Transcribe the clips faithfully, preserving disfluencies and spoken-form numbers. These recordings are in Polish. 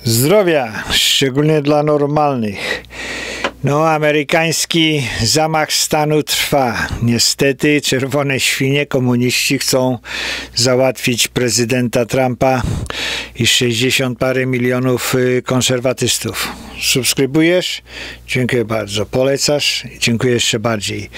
Zdrowia, szczególnie dla normalnych. No, amerykański zamach stanu trwa. Niestety czerwone świnie, komuniści chcą załatwić prezydenta Trumpa i sześćdziesiąt parę milionów konserwatystów. Subskrybujesz? Dziękuję bardzo. Polecasz? Dziękuję jeszcze bardziej.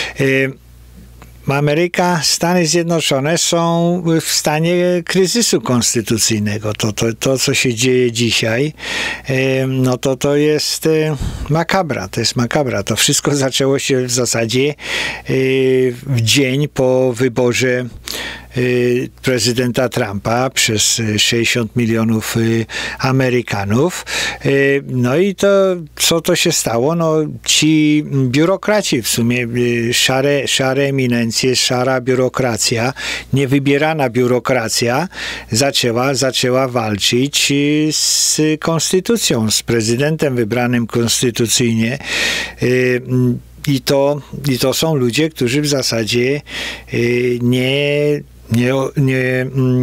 Ameryka, Stany Zjednoczone są w stanie kryzysu konstytucyjnego. To, to, to co się dzieje dzisiaj, no to to jest makabra. To jest makabra. To wszystko zaczęło się w zasadzie w dzień po wyborze prezydenta Trumpa przez sześćdziesiąt milionów Amerykanów. No i to, co to się stało? No, ci biurokraci, w sumie szare, szare eminencje, szara biurokracja, niewybierana biurokracja zaczęła, zaczęła walczyć z konstytucją, z prezydentem wybranym konstytucyjnie. I to, i to są ludzie, którzy w zasadzie nie Nie, nie,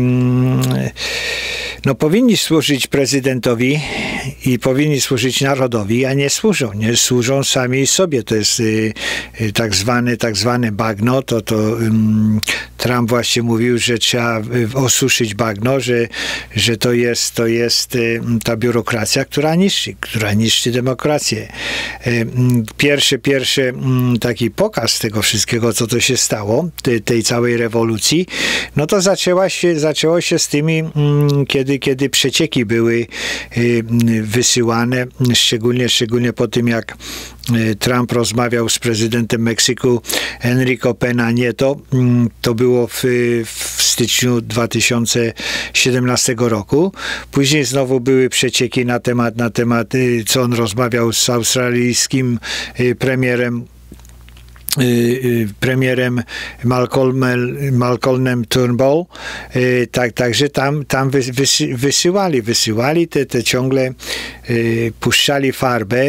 no powinni służyć prezydentowi i powinni służyć narodowi, a nie służą. Nie służą sami sobie. To jest y, y, tak zwane, tak zwane bagno. To, to y, Trump właśnie mówił, że trzeba osuszyć bagno, że, że to jest, to jest y, ta biurokracja, która niszczy, która niszczy demokrację. Y, pierwszy, pierwszy y, taki pokaz tego wszystkiego, co to się stało, tej, tej całej rewolucji, no to zaczęła się, zaczęło się z tymi, kiedy, kiedy przecieki były wysyłane, szczególnie, szczególnie po tym, jak Trump rozmawiał z prezydentem Meksyku Enrique Pena Nieto. To było w, w styczniu dwa tysiące siedemnastego roku. Później znowu były przecieki na temat, na temat, co on rozmawiał z australijskim premierem premierem Malcolmem, Malcolmem Turnbull, tak, także tam, tam wysy, wysyłali, wysyłali te, te ciągle puszczali farbę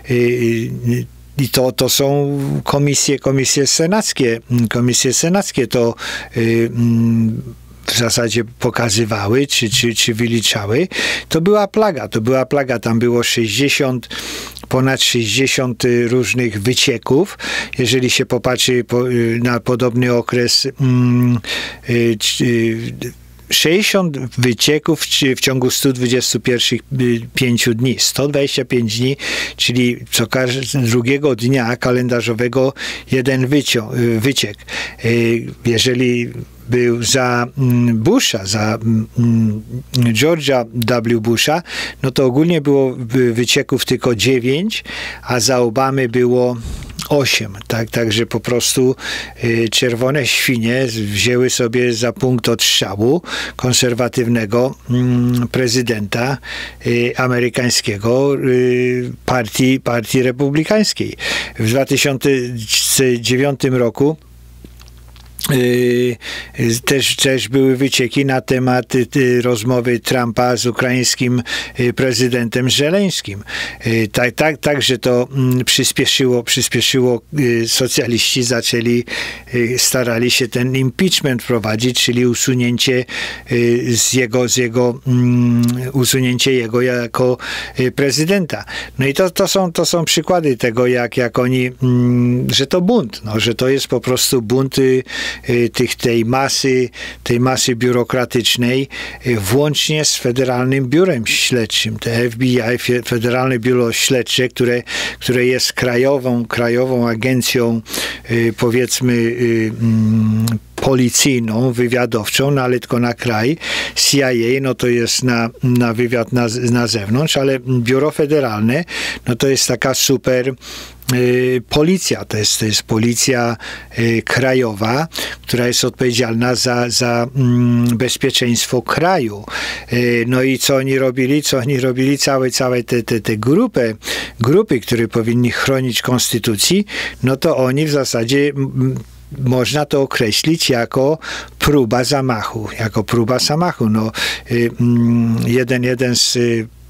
i to, to są komisje, komisje senackie, komisje senackie to w zasadzie pokazywały, czy, czy, czy wyliczały. To była plaga, to była plaga, tam było sześćdziesiąt ponad sześćdziesiąt różnych wycieków. Jeżeli się popatrzy po, na podobny okres, mm, sześćdziesiąt wycieków w ciągu stu dwudziestu pięciu dni. sto dwadzieścia pięć dni, czyli co drugiego dnia kalendarzowego jeden wycio, wyciek. Jeżeli był za Busha, za George'a W. Busha, no to ogólnie było wycieków tylko dziewięć, a za Obamy było osiem. Tak, także po prostu y, czerwone świnie wzięły sobie za punkt od strzału konserwatywnego y, prezydenta y, amerykańskiego y, partii, partii republikańskiej. W dwa tysiące dziewiątym roku Też, też były wycieki na temat rozmowy Trumpa z ukraińskim prezydentem Żeleńskim. Tak, tak, tak, że to przyspieszyło, przyspieszyło, socjaliści zaczęli, starali się ten impeachment prowadzić, czyli usunięcie z jego, z jego usunięcie jego jako prezydenta. No i to, to, są, to są przykłady tego, jak, jak oni, że to bunt, no, że to jest po prostu bunt tych, tej masy, tej masy biurokratycznej, włącznie z Federalnym Biurem Śledczym. Te F B I, Federalne Biuro Śledcze, które, które jest krajową, krajową agencją, powiedzmy, policyjną, wywiadowczą, no ale tylko na kraj. C I A, no to jest na, na wywiad na, na zewnątrz, ale Biuro Federalne, no to jest taka super y, policja. To jest, to jest policja y, krajowa, która jest odpowiedzialna za, za mm, bezpieczeństwo kraju. Y, no i co oni robili? Co oni robili? Całe, całe te, te, te grupy, grupy, które powinni chronić konstytucji, no to oni w zasadzie m, można to określić jako próba zamachu, jako próba zamachu. No, jeden, jeden z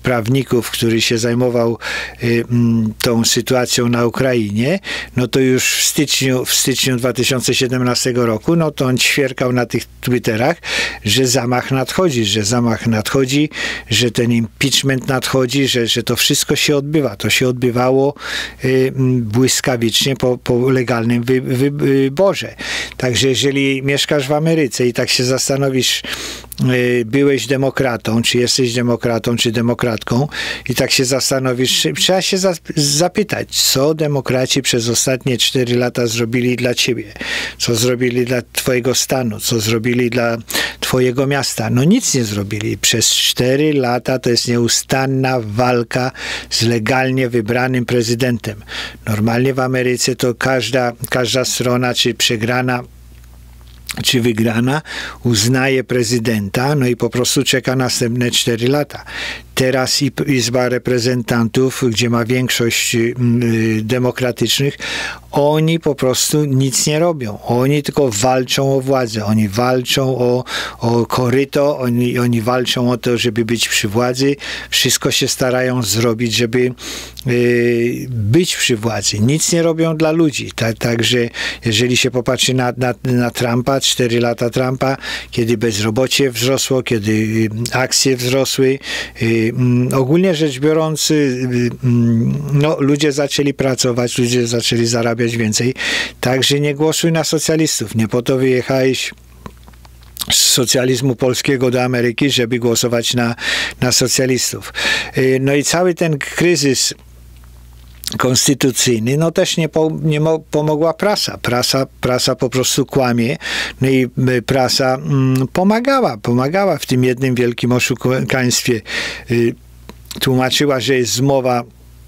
prawników, który się zajmował tą sytuacją na Ukrainie, no to już w styczniu, w styczniu dwa tysiące siedemnastego roku, no to on ćwierkał na tych Twitterach, że zamach nadchodzi, że zamach nadchodzi, że ten impeachment nadchodzi, że, że to wszystko się odbywa. To się odbywało y, błyskawicznie po, po legalnym wy, wy, wyborze. Także jeżeli mieszkasz w Ameryce i tak się zastanowisz, y, byłeś demokratą, czy jesteś demokratą, czy demokratką i tak się zastanowisz, trzeba się za, zapytać, co demokraci przez ostatnie cztery lata zrobili dla ciebie, co zrobili dla twojego stanu, co zrobili dla twojego miasta. No nic nie zrobili. Przez cztery lata to jest nieustanna walka z legalnie wybranym prezydentem. Normalnie w Ameryce to każda, każda strona, czy przegrana, czy wygrana, uznaje prezydenta, no i po prostu czeka następne cztery lata. Teraz Izba Reprezentantów, gdzie ma większość y, demokratycznych, oni po prostu nic nie robią. Oni tylko walczą o władzę. Oni walczą o, o koryto, oni, oni walczą o to, żeby być przy władzy. Wszystko się starają zrobić, żeby y, być przy władzy. Nic nie robią dla ludzi. Tak, także jeżeli się popatrzy na, na, na Trumpa, cztery lata Trumpa, kiedy bezrobocie wzrosło, kiedy y, akcje wzrosły, y, ogólnie rzecz biorąc, no, ludzie zaczęli pracować, ludzie zaczęli zarabiać więcej, także nie głosuj na socjalistów. Nie po to wyjechałeś z socjalizmu polskiego do Ameryki, żeby głosować na, na socjalistów. No i cały ten kryzys konstytucyjny, no też nie, po, nie mo, pomogła prasa. prasa. Prasa po prostu kłamie, no i prasa mm, pomagała, pomagała w tym jednym wielkim oszukaństwie. Y, tłumaczyła, że jest zmowa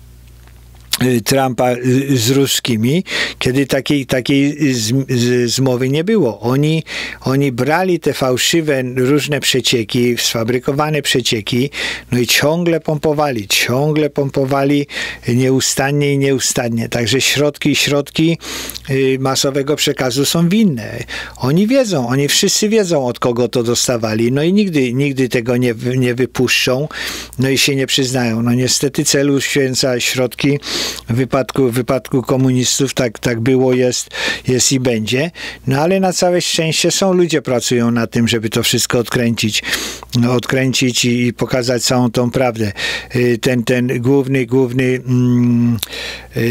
Trumpa z ruskimi, kiedy takiej, takiej z, z, zmowy nie było. Oni, oni brali te fałszywe różne przecieki, sfabrykowane przecieki, no i ciągle pompowali, ciągle pompowali nieustannie i nieustannie. Także środki, środki masowego przekazu są winne. Oni wiedzą, oni wszyscy wiedzą, od kogo to dostawali, no i nigdy, nigdy tego nie, nie wypuszczą, no i się nie przyznają. No niestety cel uświęca środki. W wypadku, w wypadku komunistów tak, tak było, jest, jest i będzie. No ale na całe szczęście są ludzie, pracują na tym, żeby to wszystko odkręcić, no, odkręcić i, i pokazać całą tą prawdę. Ten, ten główny, główny mm, yy,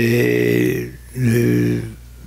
yy,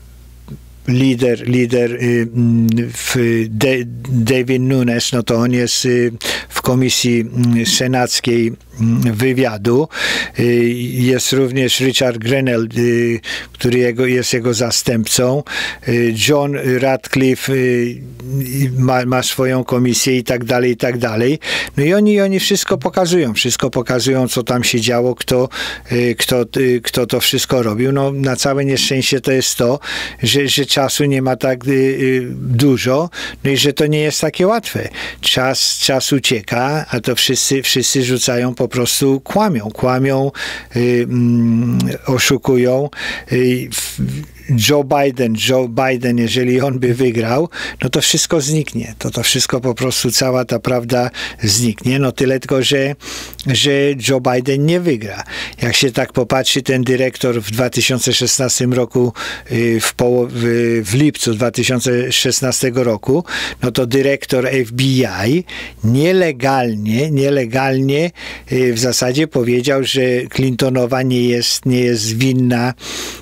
lider, lider w David Nunes, no to on jest w komisji senackiej wywiadu. Jest również Richard Grenell, który jego, jest jego zastępcą. John Ratcliffe ma, ma swoją komisję i tak dalej, i tak dalej. No i oni, oni wszystko pokazują, wszystko pokazują, co tam się działo, kto, kto, kto to wszystko robił. No na całe nieszczęście to jest to, że, że czasu nie ma tak dużo, no i że to nie jest takie łatwe. Czas, czas ucieka, a to wszyscy, wszyscy rzucają po prostu, kłamią, kłamią, y, mm, oszukują. Y, Joe Biden, Joe Biden, jeżeli on by wygrał, no to wszystko zniknie. To to wszystko po prostu, cała ta prawda zniknie. No tyle tylko, że, że Joe Biden nie wygra. Jak się tak popatrzy, ten dyrektor w dwa tysiące szesnastym roku, w, połowie, w lipcu dwa tysiące szesnastego roku, no to dyrektor F B I nielegalnie, nielegalnie w zasadzie powiedział, że Clintonowa nie jest, nie jest winna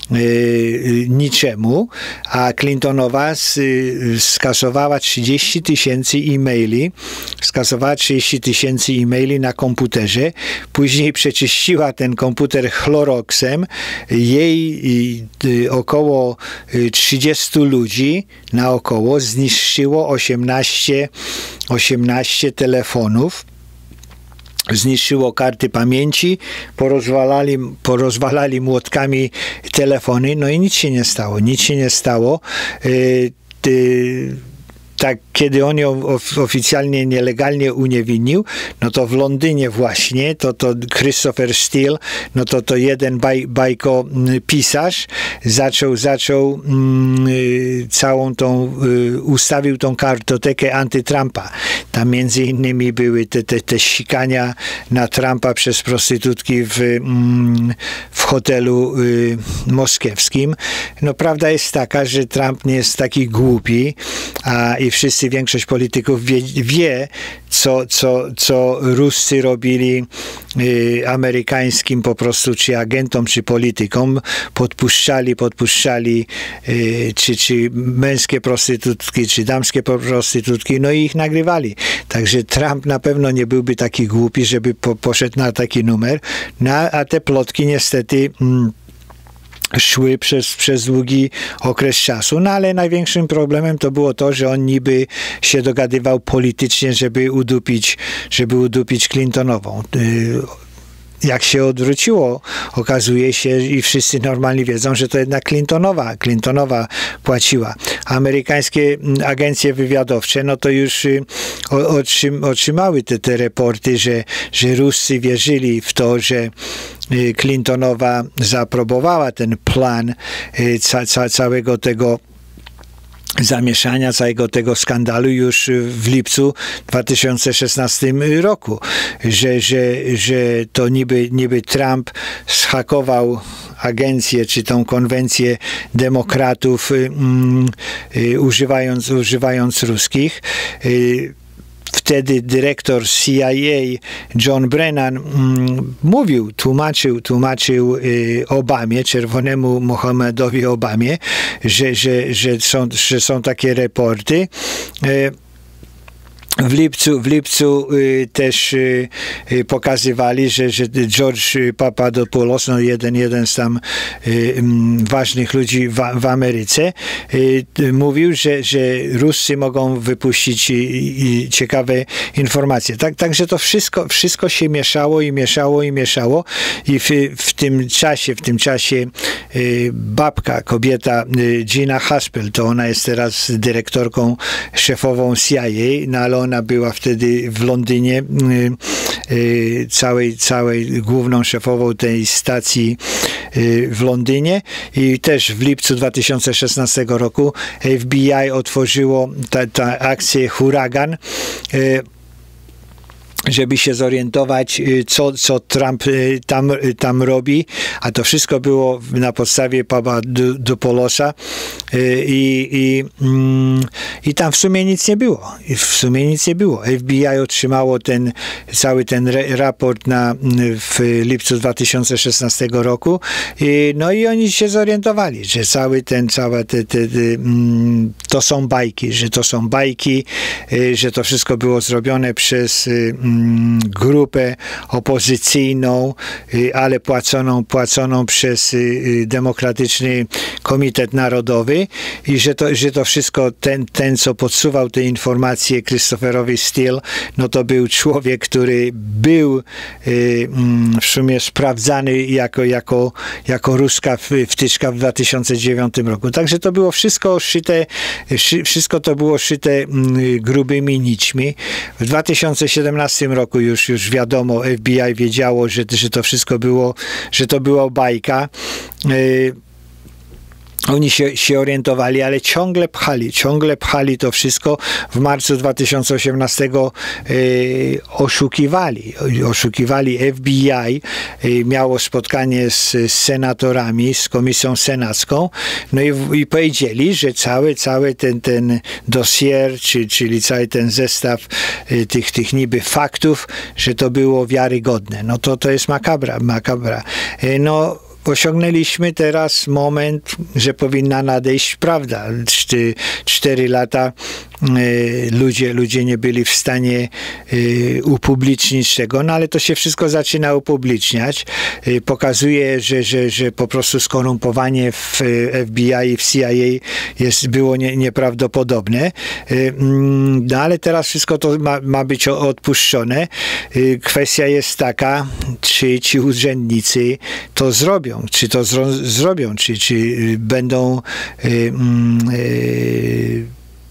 niczemu, a Clintonowa skasowała trzydzieści tysięcy e-maili, skasowała trzydzieści tysięcy e-maili na komputerze, później przeczyściła ten komputer chloroksem, jej około trzydziestu ludzi naokoło zniszczyło osiemnaście, osiemnaście telefonów, zniszczyło karty pamięci, porozwalali, porozwalali młotkami telefony, no i nic się nie stało, nic się nie stało. Yy, yy, tak, kiedy on ją of, oficjalnie, nielegalnie uniewinnił, no to w Londynie właśnie, to, to Christopher Steele, no to to jeden baj, bajkopisarz zaczął, zaczął mm, całą tą, y, ustawił tą kartotekę antytrumpa. Tam między innymi były te, te, te sikania na Trumpa przez prostytutki w, mm, w hotelu y, moskiewskim. No prawda jest taka, że Trump nie jest taki głupi, a i wszyscy, większość polityków wie, wie co, co, co Ruscy robili y, amerykańskim po prostu, czy agentom, czy politykom. Podpuszczali, podpuszczali y, czy, czy męskie prostytutki, czy damskie prostytutki, no i ich nagrywali. Także Trump na pewno nie byłby taki głupi, żeby po, poszedł na taki numer. No, a te plotki niestety mm, szły przez, przez długi okres czasu, no ale największym problemem to było to, że on niby się dogadywał politycznie, żeby udupić, żeby udupić Clintonową. Jak się odwróciło, okazuje się i wszyscy normalnie wiedzą, że to jednak Clintonowa, Clintonowa płaciła. Amerykańskie agencje wywiadowcze, no to już otrzym, otrzymały te, te raporty, że, że Ruscy wierzyli w to, że Clintonowa zaaprobowała ten plan ca, ca, całego tego zamieszania, całego tego skandalu już w lipcu dwa tysiące szesnastego roku, że, że, że to niby, niby Trump zhakował agencję, czy tą konwencję demokratów, um, y, używając, używając ruskich. Y, Wtedy dyrektor C I A John Brennan mm, mówił, tłumaczył, tłumaczył y, Obamie, czerwonemu Mohamedowi Obamie, że, że, że, są, że są takie raporty. Y, W lipcu, w lipcu y, też y, y, pokazywali, że, że George Papadopoulos, no jeden, jeden z tam y, y, ważnych ludzi w, w Ameryce, y, y, mówił, że, że Ruscy mogą wypuścić y, y, ciekawe informacje. Tak, także to wszystko, wszystko się mieszało i mieszało i mieszało i w, w tym czasie, w tym czasie y, babka, kobieta y, Gina Haspel, to ona jest teraz dyrektorką szefową C I A, no ale ona była wtedy w Londynie y, y, całej, całej główną szefową tej stacji y, w Londynie i też w lipcu dwa tysiące szesnastego roku F B I otworzyło ta, ta akcję Huragan, y, żeby się zorientować, co, co Trump tam, tam robi, a to wszystko było na podstawie Papadopoulosa i, i, i tam w sumie nic nie było. W sumie nic nie było. F B I otrzymało ten, cały ten raport na, w lipcu dwa tysiące szesnastego roku i, no i oni się zorientowali, że cały ten, całe te, te, te, to są bajki, że to są bajki, że to wszystko było zrobione przez grupę opozycyjną, ale płaconą, płaconą przez Demokratyczny Komitet Narodowy i że to, że to wszystko, ten, ten co podsuwał te informacje Christopherowi Steele, no to był człowiek, który był w sumie sprawdzany jako, jako, jako ruska wtyczka w dwa tysiące dziewiątym roku. Także to było wszystko szyte, wszystko to było szyte grubymi nićmi. W dwa tysiące siedemnastym roku już, już wiadomo, F B I wiedziało, że, że to wszystko było, że to była bajka. Yy, Oni się, się orientowali, ale ciągle pchali, ciągle pchali to wszystko. W marcu dwa tysiące osiemnastego y, oszukiwali, oszukiwali F B I, y, miało spotkanie z, z senatorami, z komisją senacką, no i, i powiedzieli, że cały, cały ten, ten dossier, czy, czyli cały ten zestaw y, tych, tych niby faktów, że to było wiarygodne. No to, to jest makabra, makabra. Y, no, osiągnęliśmy teraz moment, że powinna nadejść prawda. Czty, cztery lata y, ludzie, ludzie nie byli w stanie y, upublicznić tego, no ale to się wszystko zaczyna upubliczniać. Y, pokazuje, że, że, że po prostu skorumpowanie w F B I i w C I A jest, było nie, nieprawdopodobne. Y, no ale teraz wszystko to ma, ma być odpuszczone. Y, kwestia jest taka, czy ci urzędnicy to zrobią. Czy to zro zrobią, czy, czy będą y, y,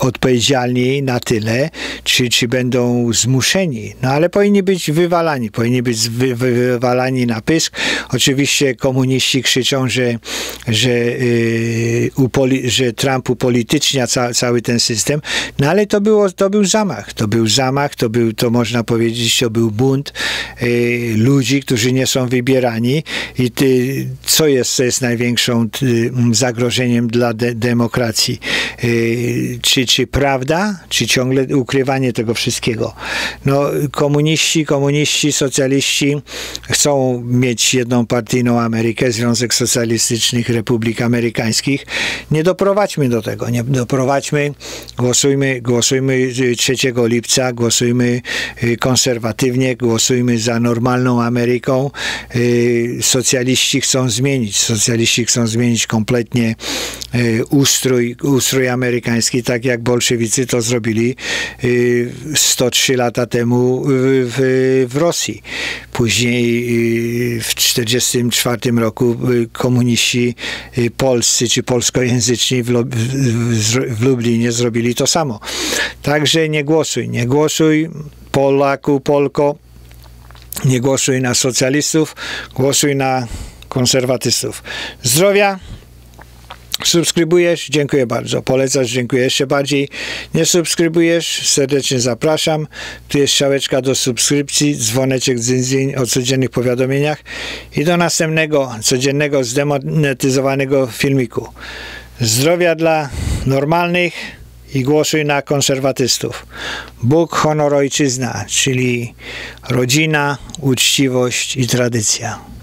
odpowiedzialni na tyle, czy, czy będą zmuszeni. No ale powinni być wywalani, powinni być wy, wy, wywalani na pysk. Oczywiście komuniści krzyczą, że, że, yy, upoli, że Trump upolitycznia ca, cały ten system, no ale to, było, to był zamach. To był zamach, to był, to można powiedzieć, to był bunt yy, ludzi, którzy nie są wybierani i ty, co jest, co jest największą ty, zagrożeniem dla de, demokracji? Yy, czy, czy prawda, czy ciągle ukrywanie tego wszystkiego? No, komuniści, komuniści, socjaliści chcą mieć jednopartyjną Amerykę, Związek Socjalistycznych Republik Amerykańskich. Nie doprowadźmy do tego, nie doprowadźmy, głosujmy, głosujmy trzeciego lipca, głosujmy konserwatywnie, głosujmy za normalną Ameryką. Socjaliści chcą zmienić, socjaliści chcą zmienić kompletnie ustrój, ustrój amerykański, tak jak bolszewicy to zrobili sto trzy lata temu w, w Rosji. Później w tysiąc dziewięćset czterdziestym czwartym roku komuniści polscy czy polskojęzyczni w, w, w Lublinie zrobili to samo. Także nie głosuj, nie głosuj, Polaku, Polko, nie głosuj na socjalistów, głosuj na konserwatystów. Zdrowia! Subskrybujesz? Dziękuję bardzo. Polecasz? Dziękuję jeszcze bardziej. Nie subskrybujesz? Serdecznie zapraszam. Tu jest strzałeczka do subskrypcji, dzwoneczek dzyń o codziennych powiadomieniach i do następnego, codziennego, zdemonetyzowanego filmiku. Zdrowia dla normalnych i głosuj na konserwatystów. Bóg, honor, ojczyzna, czyli rodzina, uczciwość i tradycja.